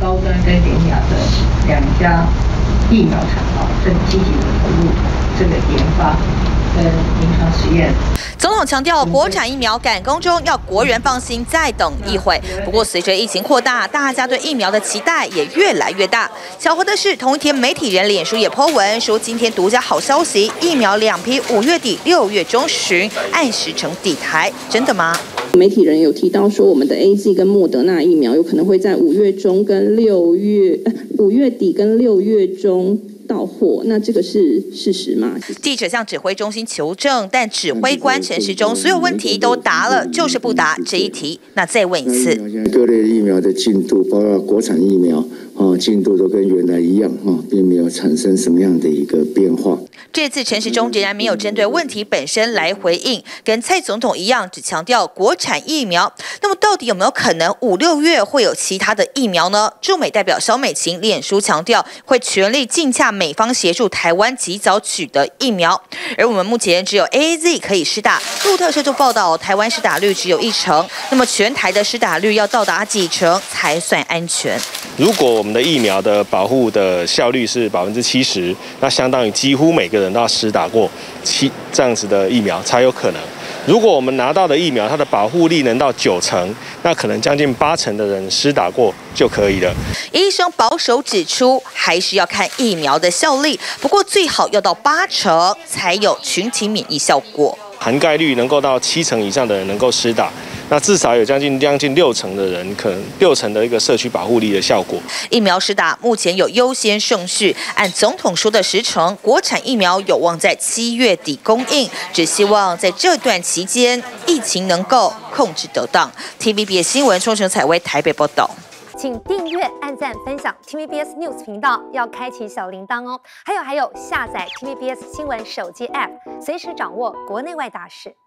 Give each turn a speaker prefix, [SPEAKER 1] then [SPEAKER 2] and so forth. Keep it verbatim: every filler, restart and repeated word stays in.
[SPEAKER 1] 高端跟联雅的两家疫苗厂啊，正积极的投入这个研发跟临床实验。
[SPEAKER 2] 总统强调，国产疫苗赶工中，要国人放心，再等一会。不过，随着疫情扩大，大家对疫苗的期待也越来越大。巧合的是，同一天媒体人脸书也 po 文说，今天独家好消息，疫苗两批五月底、六月中旬按时程抵台，真的吗？
[SPEAKER 3] 媒体人有提到说，我们的 A Z 跟莫德纳疫苗有可能会在五月中跟六月、五月底跟六月中到货，那这个是事实吗？
[SPEAKER 2] 记者向指挥中心求证，但指挥官陈时中所有问题都答了，就是不答这一题。那再问一次，
[SPEAKER 4] 各类疫苗的进度，包括国产疫苗，哦，进度都跟原来一样，哦，并没有产生什么样的一个变化。
[SPEAKER 2] 这次陈时中仍然没有针对问题本身来回应，跟蔡总统一样，只强调国产疫苗。那么到底有没有可能五六月会有其他的疫苗呢？驻美代表萧美琴脸书强调，会全力竞洽美方协助台湾及早取得疫苗。而我们目前只有 A Z 可以施打，路透社就报道，台湾施打率只有一成。那么全台的施打率要到达几成才算安全？
[SPEAKER 5] 如果我们的疫苗的保护的效率是百分之七十，那相当于几乎每个人都要施打过七这样子的疫苗才有可能。如果我们拿到的疫苗，它的保护力能到九成，那可能将近八成的人施打过就可以了。
[SPEAKER 2] 医生保守指出，还是要看疫苗的效力，不过最好要到八成才有群体免疫效果。
[SPEAKER 5] 涵盖率能够到七成以上的人能够施打，那至少有将近将近六成的人，可能六成的一个社区保护力的效果。
[SPEAKER 2] 疫苗施打目前有优先顺序，按总统说的时程，国产疫苗有望在七月底供应，只希望在这段期间疫情能够控制得当。T V B S 新闻冲绳采薇台北报道。
[SPEAKER 6] 请订阅、按赞、分享 T V B S News 频道，要开启小铃铛哦。还有还有，下载 T V B S 新闻手机 App， 随时掌握国内外大事。